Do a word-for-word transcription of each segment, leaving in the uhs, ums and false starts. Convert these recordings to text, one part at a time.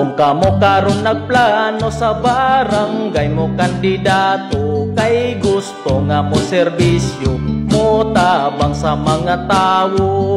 Kung kamo karon nagplano sa barangay mo kandidato, kay gusto nga mo serbisyo mo tabang sa mga tawo.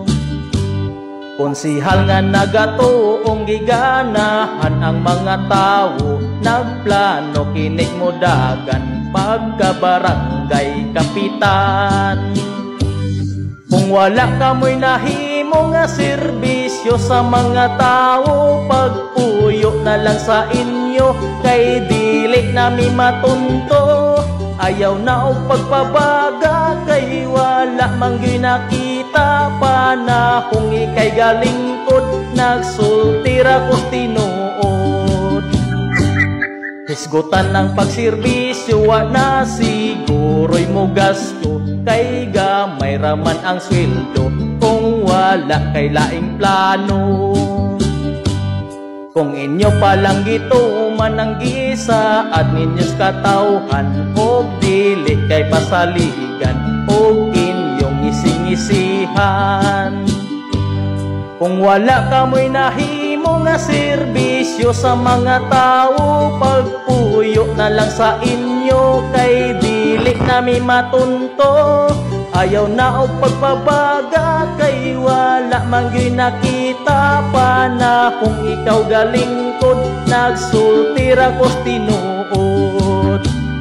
Konsihal nga nagatuong giganahan ang mga tawo, nagplano kinig mo dagan pagka barangay kapitan. Kung wala ka mo'y nahimo nga serbisyo sa mga tao, pagpuyo na lang sa inyo kay dili nami matunto. Ayaw na o pagpabaga kay wala mang ginakita pa na kung ikay galingkod nagsultira kos tinuod. Hisgutan ng pagserbisyo wa na siguro'y mo gasto, kay gamay raman ang sweldo kung wala kay laing plano. Kung inyo palang gituman ang gisa at ninyos katawhan, o dili kay pasaligan o inyong isingisihan. Kung wala ka mo'y nahimo nga serbisyo sa mga tao, pagpuyo na lang sa inyo kay dili nami matunto. Ayaw na o pagpabaga kay wala mang ginakita pa na kung ikaw galingkod nagsultira kos tinuod.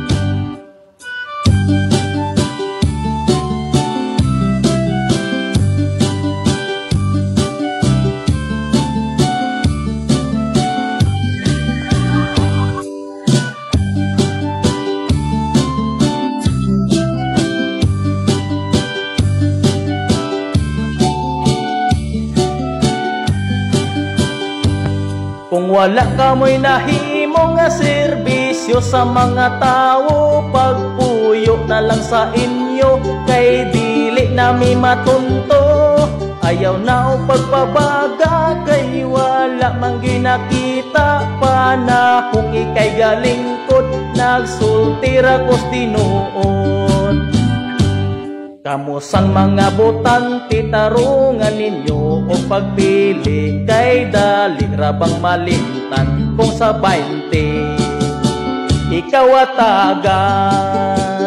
Kung wala ka mo'y nahimo nga serbisyo sa mga tao, pagpuyo na lang sa inyo kay dili nami matunto. Ayaw na o pagpabaga kay wala mang ginakita pa na kung ikay galingkod nagsultira kos tinuod. Kamusang mga botante tarungan ninyo o pagpili kay dali rabang malimtan kung sa bainte ikaw atagan.